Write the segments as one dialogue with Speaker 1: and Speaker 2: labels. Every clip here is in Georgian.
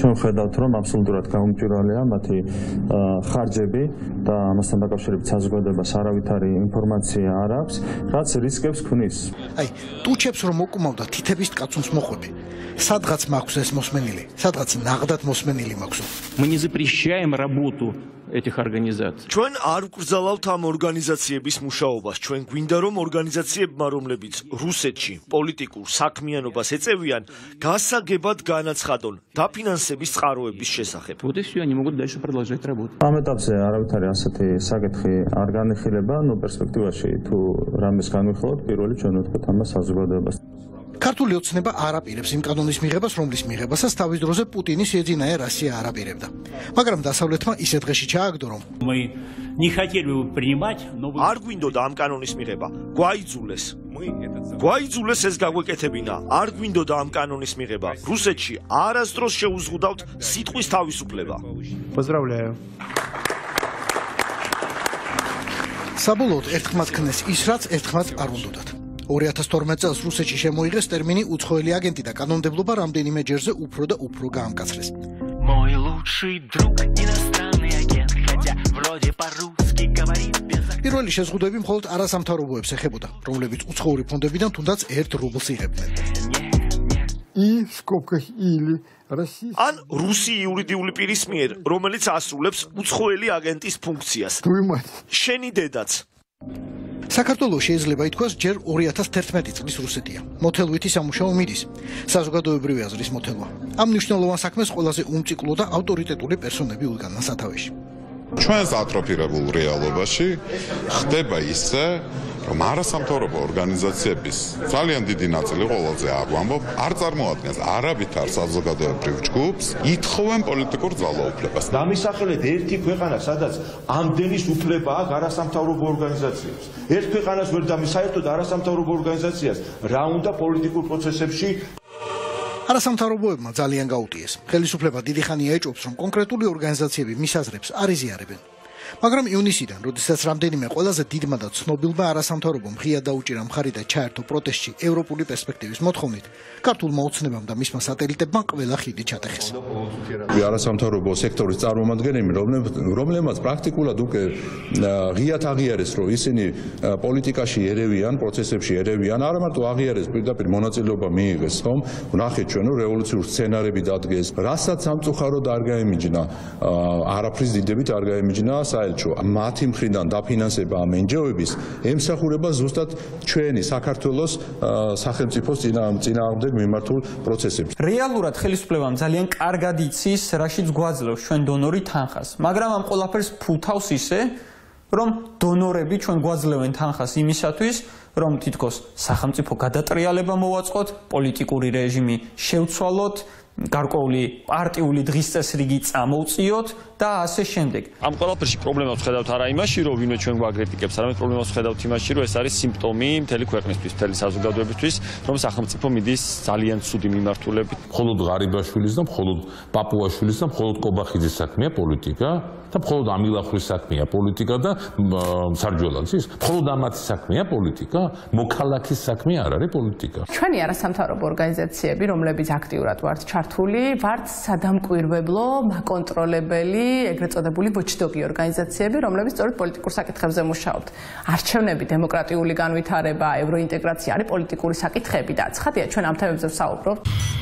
Speaker 1: ჩვენ ვხედავთ, რომ აბსოლუტურად გაუმჭვირვალეა მათი ხარჯები და ამასთან დაკავშირებით საზოგადოებას არავითარი ინფორმაცია არ აქვს, რაც რისკებს ქმნის.
Speaker 2: Აი, ტუჩებს რომ უკმავდა თითების კაცუნს მოხვები. Სადღაც მაქვს ეს მოსმენილი, სადღაც ნაღდად მოსმენილი მაქვს.
Speaker 3: Мы не запрещаем работу этих организаций.
Speaker 4: Ჩვენ არ ვკრძალავთ ამ ორგანიზაციების მუშაობას. ჩვენ გვინდა რომ ორგანიზაციებმა, რომლებიც რუსეთში პოლიტიკურ საქმიანობას ეწევიან, გასაგებად განაცხადონ დაფინანსების წყაროების შესახებ.
Speaker 3: Вот и все, они могут дальше продолжать работу.
Speaker 1: ამ ეტაპზე არავითარი ასეთი საკითხი არ განიხილება, პერსპექტივაში თუ რამეს განვიხილოთ, პირველი ჩვენ ვთქვით ამას საზოგადოებას.
Speaker 2: ქართული ოცნება არ აპირებს იმ კანონის მიღებას, რომლის მიღებასაც თავის დროზე პუტინის ეძინაე რასია არ აპირებდა. მაგრამ დასავლეთმა ისეთ დღეში ჩააგდო, რომ
Speaker 5: Мы не хотели бы принимать, но
Speaker 4: არ გვინდოდა ამ კანონის მიღება. გვაიძულეს. გვაიძულეს ეს გაგვეკეთებინა. არ გვინდოდა ამ კანონის მიღება. რუსეთში არასდროს შეუზღუდავთ სიტყვის თავისუფლება.
Speaker 6: Поздравляю.
Speaker 2: საბოლოოდ ერთხმად ქნეს ის, რაც ერთხმად არ უნდათ. 2012 წელს რუსეთში შემოიღეს ტერმინი უცხოელი აგენტი და კანონმდებლობა რამდენიმე ჯერზე უფრო და უფრო გაამკაცრეს.
Speaker 7: Мой лучший друг иностранный агент, хотя вроде по-русски говорит без акцента.
Speaker 2: პირველი შეზღუდვები მხოლოდ არასამთავრობოებს ეხებოდა, რომლებიც უცხოური ფონდებიდან თუნდაც 1 რუბლს იღებდნენ.
Speaker 6: И в скобках или российский.
Speaker 4: ან რუსი იურიდიული პირის მიერ, რომელიც ასრულებს უცხოელი აგენტის ფუნქციას.
Speaker 6: Твою мать.
Speaker 4: შენი დედაც.
Speaker 2: საქართველოს შეიძლება ითქვას ჯერ 2011 წლის რუსეთია. მოთელვითი სამუშაო მიდის. საზოგადოებრივი აზრის მოთელვა. ამ მნიშვნელოვან საქმეს ყველაზე უმციკლო და ავტორიტეტული პერსონები უდგანან სათავეში.
Speaker 8: ჩვენს ატროფირებულ რეალობაში ხდება ისე, რომ არასამთავრობო ორგანიზაციების ძალიან დიდი ნაწილი ყველაზე არ ვამბობ, არ წარმოადგენს არავითარ საზოგადოებრივ ჯგუფს, ითხოვენ პოლიტიკურ ძალაუფლებას.
Speaker 9: დამისახელეთ ერთი ქვეყანა, სადაც ამდენის უფლება აქვს არასამთავრობო ორგანიზაციებს. ერთ ქვეყანას ვერ დამისაერთოთ არასამთავრობო ორგანიზაციას, რა უნდა პოლიტიკურ პროცესებში
Speaker 2: არასამთავრობოებმა ძალიან გაუტიეს. ხელისუფლება დიდი ხანია ეჭვობს, რომ კონკრეტული ორგანიზაციები მის აზრებს არ იზიარებენ. მაგრამ ივნისიდან, როდესაც რამდენიმე ყველაზე დიდმა და ცნობილმა არასამთავრობო მხიად დაუჭირა მხარი და ჩაერთო პროტესტში ევროპული პერსპექტივის მოთხოვნით, ქართულმა ოცნებამ და მისმა სატელიტებმა ყველა ხიდი ჩატეხეს.
Speaker 10: არასამთავრობო სექტორის წარმომადგენლები, რომლებმაც პრაქტიკულად უკვე ღიად აღიარეს, რომ ისინი პოლიტიკაში ერევიან, პროცესებში ერევიან, არა მარტო აღიარეს, პირდაპირ მონაწილეობა მიიღეს, ხომ? ვნახეთ ჩვენ, რომ რევოლუციურ სცენარები დადგეს, რასაც სამწუხაროდ არ გაემიჯნა, არაფრის დიდებით არ გაემიჯნა საელჩო. მათი მხრიდან დაფინანსება ამ NGO-ების ემსახურება ზუსტად ჩვენი საქართველოს სახელმწიფოს წინააღმდეგ მიმართულ პროცესებს.
Speaker 11: რეალურად ხელისუფლებამ ძალიან კარგად იცის, რაშიც გვაძლევს ჩვენ დონორი თანხას, მაგრამ ამ ყველაფერს ფულთავს ისე, რომ დონორები ჩვენ გვაძლევენ თანხას იმისათვის, რომ თითქოს სახელმწიფო გადატრიალება მოვაწყოთ, პოლიტიკური რეჟიმი შევცვალოთ, გარკვეული პარტიული დღის წესრიგი წამოვწიოთ და ასე შემდეგ.
Speaker 3: ამ ყველაფერში პრობლემას ვხედავთ არა იმაში, რომ ვინმე ჩვენ გვაგრიტიკებს, არამედ პრობლემას ვხედავთ იმაში, რომ ეს არის სიმპტომი მთელი ქვეყნისთვის, მთელი საზოგადოებისთვის, რომ სახელმწიფო მიდის ძალიან ცუდი მიმართულებით.
Speaker 12: მხოლოდ ღარიბაშვილის და მხოლოდ პაპუაშვილის და მხოლოდ კობახიძის საქმეა პოლიტიკა და მხოლოდ ამილახვის საქმეა პოლიტიკა და სარჯველაძის, მხოლოდ ამათი საქმეა პოლიტიკა, მოქალაქის საქმე არ არის პოლიტიკა.
Speaker 13: ჩვენი არასამთავრობო ორგანიზაციები, რომლებიც აქტიურად ვართ ჩართული, ვართ სადამკვირვებლო, მაკონტროლებელი, ეგრეთ წოდებული watchdog-ი ორგანიზაციები, რომლებიც სწორედ პოლიტიკურ საკითხებზე მუშაობთ. არჩევნები, დემოკრატიული განვითარება, ევროინტეგრაცია არის პოლიტიკური საკითხები და ცხადია, ჩვენ ამ თემებზე ვსაუბრობთ.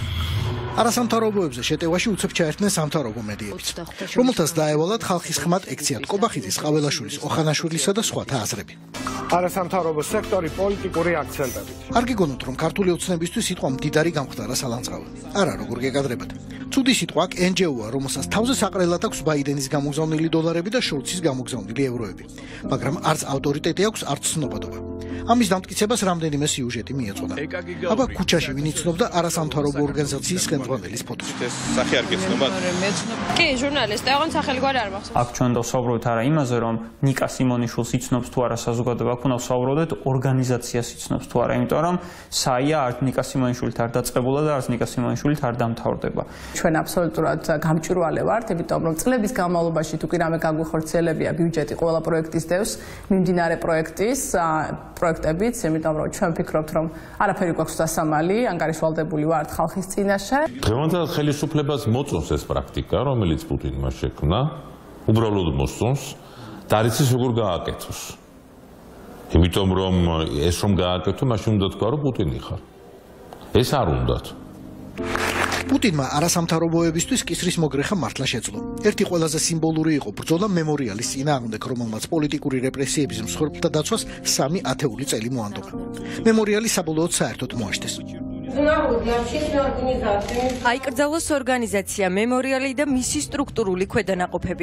Speaker 2: არასამთავრობოებზე შეტევაში უცებ ჩაერთნენ სამთავრობო მედიებიც, რომელთაც დაევალათ ხალხის ხმად ექციათ კობახიძის, ყაველაშვილის, ოხანაშვილისა და სხვათა აზრები.
Speaker 6: არასამთავრობო სექტორი პოლიტიკური აქცენტებით.
Speaker 2: არ გიგონოთ, რომ ქართული ოცნებისთვის სიტყვა მდიდარი გამხდარა სალანძღავი. არა, როგორ გეკადრებათ. ცუდი სიტყვა აქ NGO-ა, რომელსაც თავზე საყრელად აქვს ბაიდენის გამოგზავნილი დოლარები და შოლცის გამოგზავნილი ევროები. მაგრამ არც ავტორიტეტი აქვს, არც ცნობადობა. ამის დამტკიცებას რამდენიმე სიუჟეტი მიეწოდა. აბა ქუჩაში ვინ იცნობდა არასამთავრობო ორგანიზაციის ხელმძღვანელის ფოტოს.
Speaker 14: ეს სახე არ გეცნობა?
Speaker 15: კი, ჟურნალისტი, აღარ სახელი გვარი არ მახსოვს.
Speaker 11: აქ ჩვენ დავსაუბრობთ არა იმაზე, რომ ნიკა სიმონიშვილს იცნობს თუ არა საზოგადოება, აქ უნდა ვსაუბროთ ორგანიზაციას იცნობს თუ არა, იმიტომ რომ საია არც ნიკა სიმონიშვილით არ დაწყებულა და არც ნიკა სიმონიშვილით არ დამთავრდება.
Speaker 13: ჩვენ აბსოლუტურად გამჭვირვალე ვართ, იმიტომ რომ წლების განმავლობაში თუ კი რამე გაგვიხორციელებია ბიუჯეტი ყველა პროექტის დევს, მიმდინარე პროექტის პროექტებიც, იმიტომ რომ ჩვენ ვფიქრობთ, რომ არაფერი გვაქვს დასამალი, ანგარიშვალდებული ვართ ხალხის წინაშე.
Speaker 12: დღევანდელ ხელისუფლებას მოწონს ეს პრაქტიკა, რომელიც პუტინმა შექმნა, უბრალოდ მოსწონს და არ იცის როგორ გააკეთოს. იმიტომ რომ ეს რომ გააკეთო, მაშინ უნდა თქვა, რომ პუტინი ხარ. ეს არ უნდათ.
Speaker 2: პუტინმა არასამთავრობოებისთვის კისრის მოგრეხა მართლა შეძლო. ერთი ყველაზე სიმბოლური იყო ბრძოლა მემორიალის წინააღმდეგ, რომელმაც პოლიტიკური რეპრესიების მსხვერპლთა დაცვას 3 ათეული წელი მოანდომა. მემორიალი საბოლოოდ საერთოდ მოაშთეს.
Speaker 14: აიკრძალოს ორგანიზაცია მემორიალი და მისი სტრუქტურული ქვედანაყოფები.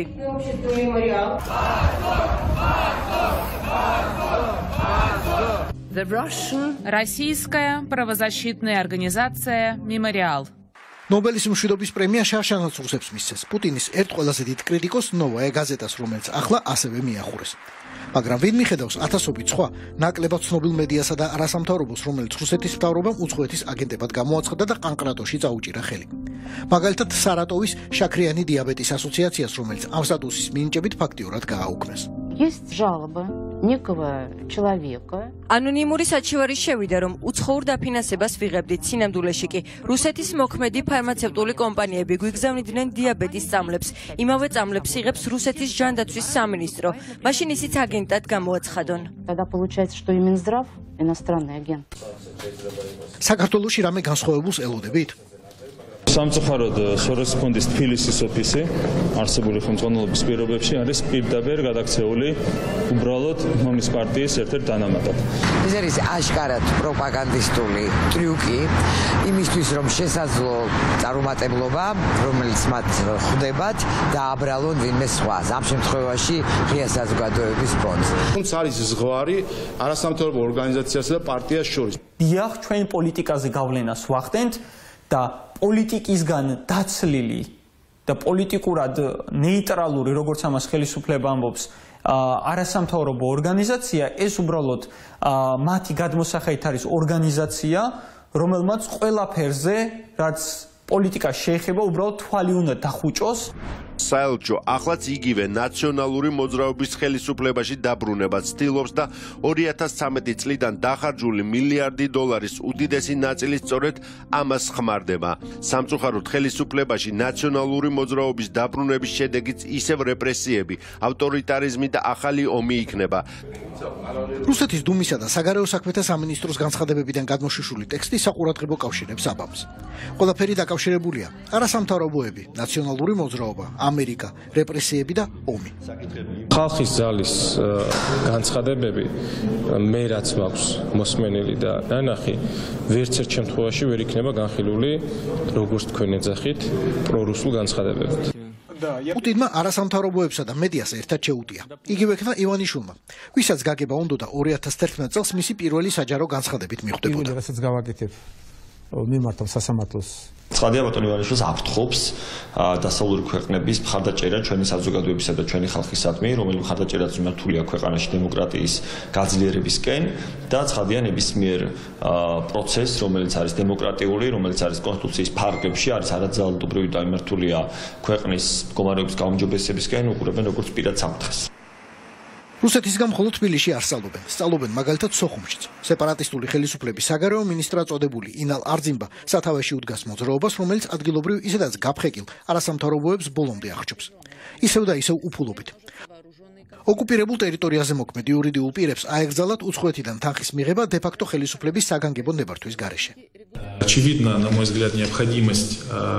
Speaker 16: Российская правозащитная организация «Мемориал».
Speaker 2: ნობელის მშვიდობის პრემია შარშანაც რუსებს მისცეს. პუტინის ერთ ყველაზე დიდ კრიტიკოს ნოვაია გაზეტას, რომელიც ახლა ასევე მიახურეს. მაგრამ ვინ მიხედავს ათასობით სხვა ნაკლებად ცნობილ მედიასა და არასამთავრობოს, რომელიც რუსეთის მთავრობამ უცხოეთის აგენტებად გამოაცხადა და ყანყრატოში წაუჭირა ხელი. მაგალითად, სარატოვის შაქრიანი დიაბეტის ასოციაციას, რომელიც ამ სტატუსის მინიჭებით ფაქტიურად გააუქმეს.
Speaker 17: Есть жалоба некого человека.
Speaker 14: Ანონიმური საჩივარი შევიდა, რომ უცხოურ დაფინანსებას ვიღებდით. სინამდვილეში კი რუსეთის მოქმედი ფარმაცევტული კომპანიები გვიგზავნიდნენ დიაბეტის წამლებს. იმავე წამლებს იღებს რუსეთის ჯანდაცვის სამინისტრო. მაშინ ისიც აგენტად გამოაცხადონ.
Speaker 17: Тогда получается, что и Минздрав иностранный агент.
Speaker 2: საქართველოში რამე განსხვავებულს ელოდებით?
Speaker 1: სამწუხაროდ სოროს ფონდის თბილისის ოფისი არსებული ხელმძღვანელობის პირობებში არის პირდაპირ გადაქცეული უბრალოდ მომის პარტიის ერთ-ერთ დანამატად.
Speaker 18: ეს არის აშკარად პროპაგანდისტული ტრიუკი იმისთვის რომ შესაძლო წარუმატებლობა რომელიც მათ ხვდებათ და აბრალონ ვინმე სხვას ამ შემთხვევაში ღია საზოგადოების ფონდს.
Speaker 19: თუმცა არის ზღვარი არასამთავრობო ორგანიზაციასა და პარტიას შორის.
Speaker 11: დიახ, ჩვენ პოლიტიკაზე გავლენას ვახდენთ და პოლიტიკისგან დაცლილი და პოლიტიკურად ნეიტრალური, როგორც ამას ხელისუფლება ამბობს, არასამთავრობო ორგანიზაცია, ეს უბრალოდ მათი გადმოსახით არის ორგანიზაცია, რომელმაც ყველაფერზე, რაც პოლიტიკა შეეხება, უბრალოდ თვალი უნდა დახუჭოს.
Speaker 20: საელჩო ახლაც იგივე ნაციონალური მოძრაობის ხელისუფლებაში დაბრუნებას ცდილობს და 2013 წლიდან დახარჯული მილიარდი დოლარის უდიდესი ნაწილი სწორედ ამას ხმარდება. სამწუხაროდ ხელისუფლებაში ნაციონალური მოძრაობის დაბრუნების შედეგიც ისევ რეპრესიები, ავტორიტარიზმი და ახალი ომი იქნება.
Speaker 2: რუსეთის დუმისა და საგარეო საქმეთა სამინისტროს განცხადებებიდან გადმოშიშული ტექსტი საყურადღებო კავშირებს აბამს. ყველაფერი დაკავშირებულია: არასამთავრობოები, ნაციონალური მოძრაობა, ამერიკა, რეპრესიები და ომი.
Speaker 21: ხალხის ძალის განცხადებები მე რაც მაქვს მოსმენილი და ნანახი ვერც ერთ შემთხვევაში ვერ იქნება განხილული როგორც თქვენ ეძახით პრორუსულ განცხადებებით.
Speaker 2: პუტინმა არასამთავრობოებსა და მედიას ერთად შეუტია. იგივე ხნა ივანიშვილმა, ვისაც გაგება უნდოდა 2011 წელს მისი პირველი საჯარო განცხადებით მიხვდებოდა.
Speaker 6: რასაც გავაკეთებ მიმართავ სასამართლოს.
Speaker 3: ცხადია ბატონ ივანიშვილს აფრთხობს დასავლური ქვეყნების მხარდაჭერა ჩვენი საზოგადოებისა და ჩვენი ხალხისადმი, რომელიც მხარდაჭერაც მიმართულია ქვეყანაში დემოკრატიის გაძლიერებისკენ და ცხადია ნებისმიერ პროცესს, რომელიც არის დემოკრატიული, რომელიც არის კონსტიტუციის ფარგლებში, არის არაძალადობრივი და მიმართულია ქვეყნის მდგომარეობის გაუმჯობესებისკენ, უყურებენ როგორც პირად საფრთხეს.
Speaker 2: რუსეთისგან მხოლოდ თბილისში არ სწავლობენ. სწავლობენ მაგალითად სოხუმშიც. სეპარატისტული ხელისუფლების საგარეო მინისტრად წოდებული ინალ არძიმბა სათავეში უდგას მოძრაობას, რომელიც ადგილობრივ ისედაც გაფხეკილ არასამთავრობოებს ბოლომდე აღჭობს. ისევ და ისევ უფულობით. ოკუპირებულ ტერიტორიაზე მოქმედ იურიდიულ პირებს აეგზალათ უცხოეთიდან თანხის მიღება დე-ფაქტო ხელისუფლების საგანგებო ნებართვის გარეშე.
Speaker 22: Очевидно, на мой взгляд, необходимость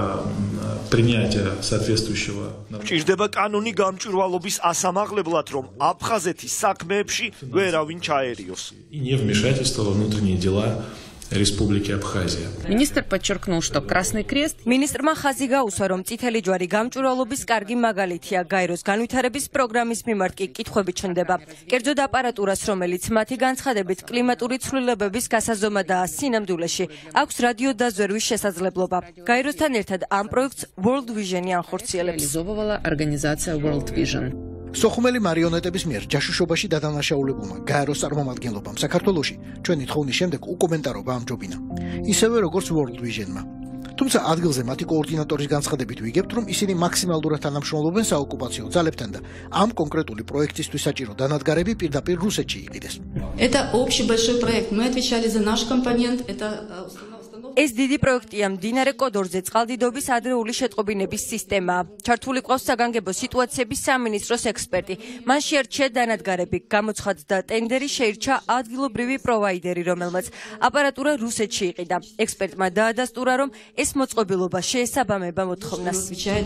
Speaker 22: принятия соответствующего.
Speaker 4: ჭირდება კანონი გამჭვირვალობის ასამაღლებლად, რომ აფხაზეთის საქმეებში ვერავინ ჩაერიოს.
Speaker 22: И не вмешательство во внутренние дела Республики Абхазия.
Speaker 16: Министр подчеркнул, что Красный Крест
Speaker 14: Министрმა ხაზი გაუსვა, რომ წითელი ჯვარი გამჭვირვალობის კარგი მაგალითია. გაეროს განვითარების პროგრამის მიმართ კი კითხვები ჩნდება. კერძოდ აპარატურას, რომელიც მათი განცხადებით კლიმატური ცვლილებების გასაზომადაა სინამდვილეში, აქვს რადიოდაზვერვის შესაძლებლობა. გაეროსთან ერთად ამ პროექტს World Vision-ი ანხორციელებს.
Speaker 16: реализовывала организация World Vision.
Speaker 2: სოხუმელი მარიონეტების მიერ ჯაშუშობაში დადანაშაულებულმა გაეროს წარმომადგენლობამ საქართველოში ჩვენი თხოვნის შემდეგ უკომენტარობა ამჯობინა. ისევე როგორც World Vision-მა. თუმცა ადგილზე მათი კოორდინატორის განცხადებით ვიგებთ, რომ ისინი მაქსიმალურად თანამშრომლობენ საოკუპაციო ძალებთან და ამ კონკრეტული პროექტისთვის საჭირო დანადგარები პირდაპირ რუსეთში იყიდეს.
Speaker 5: Это общий большой проект. Мы отвечали за наш компонент. Это
Speaker 14: ეს დიდი პროექტია მდინარე კოდორზე წყალდიდობის ადრეული შეტყობინების სისტემაა. ჩართული ყავს საგანგებო სიტუაციების სამინისტროს ექსპერტი. მან შეარჩია დანადგარები, გამოცხადდა ტენდერი, შეირჩა ადგილობრივი პროვაიდერი, რომელმაც აპარატურა რუსეთში იყიდა. ექსპერტმა დაადასტურა, რომ ეს მოწყობილობა შეესაბამება მოთხოვნას.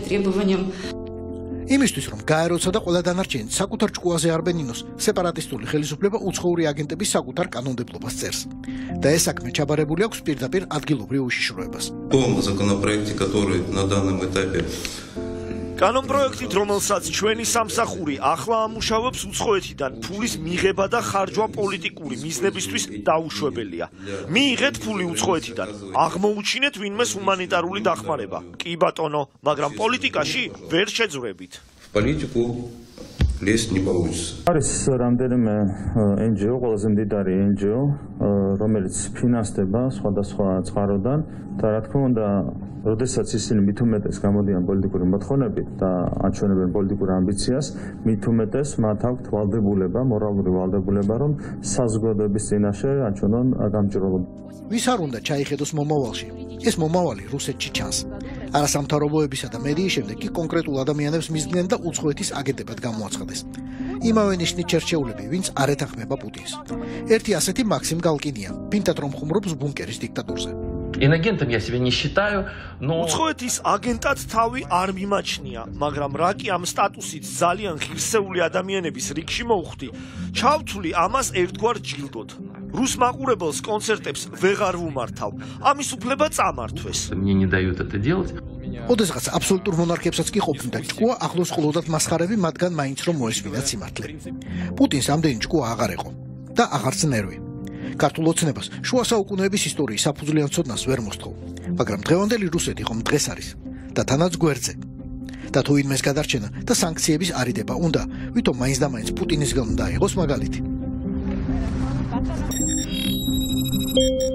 Speaker 2: იმისთვის რომ გაეროცა და ყველა დანარჩენი საკუთარ ჭკუაზე არ ბენინოს, სეპარატისტული ხელისუფლება უცხოური აგენტების საკუთარ კანონმდებლობას წერს. და ეს საქმე ჩაბარებული აქვს პირდაპირ ადგილობრივ უშიშროებას.
Speaker 7: законопроекте, который на данном этапе
Speaker 4: კანონპროექტით, რომელსაც ჩვენი სამსახური ახლა ამუშავებს, უცხოეთიდან ფულის მიღება და ხარჯვა პოლიტიკური მიზნებისთვის დაუშვებელია. მიიღეთ ფული უცხოეთიდან, აღმოუჩინეთ ვინმეს ჰუმანიტარული დახმარება. კი ბატონო, მაგრამ პოლიტიკაში ვერ შეძვრებით.
Speaker 7: политику лезть не получится.
Speaker 1: არის რამდენიმე NGO, ყველაზე მდიდარი NGO, რომელიც ფინანსდება სხვადასხვა წყაროდან და რა თქმა უნდა, როდესაც ისინი მით უმეტეს გამოდიან პოლიტიკური მოთხოვნებით და აჩვენებენ პოლიტიკურ ამბიციას, მით უმეტეს მათ აქვთ ვალდებულება, მორალური ვალდებულება, რომ საზოგადოების წინაშე აჩვენონ გამჭირვალობა.
Speaker 2: ვის არ უნდა ჩაიხედოს მომავალში? ეს მომავალი რუსეთში ჩანს. არასამთავრობოებისა და მედიის შემდეგ კი კონკრეტულ ადამიანებს მისდნენ და უცხოეთის აგენტებად გამოაცხადეს. იმავე ნიშნით ჩერჩეულები, ვინც არ ეთანხმება პუტინს. ერთი ასეთი მაქსიმ გალკინია, ფინტად რომ ხუმრობს ბუნკერის დიქტატურზე.
Speaker 23: Инагентом я себя не считаю, но
Speaker 4: უცხოეთის აგენტად თავი არ მიმაჩნია, მაგრამ რა კი ამ სტატუსით ძალიან ღირსეული ადამიანების რიგში მოვხვდი, ჩავთვლი ამას ერთგვარ ჯილდოდ. რუს მაყურებელს კონცერტებს ვეღარ ვუმართავ. ამის უფლება წამართვეს.
Speaker 23: мне не дают это делать.
Speaker 2: ოდესღაც აბსოლუტურ მონარქიებსაც კი ყოფნიდა ჭკუა, ახლოს ყოლოდათ მასხარები, მათგან მაინც რომ მოესმინათ სიმართლე. პუტინს ამდენი ჭკუა აღარ ეყო და აღარც ნერვი. ქართულ ოცნებას შუა საუკუნეების ისტორიის საფუძვლიან ცოდნას ვერ მოსთხოვ, მაგრამ დღევანდელი რუსეთი ხომ დღეს არის და თანაც გვერდზე. და თუ ვინმეს გადარჩენა და სანქციების არიდება უნდა, ვითომ მაინც და მაინც პუტინისგან უნდა იყოს მაგალითი.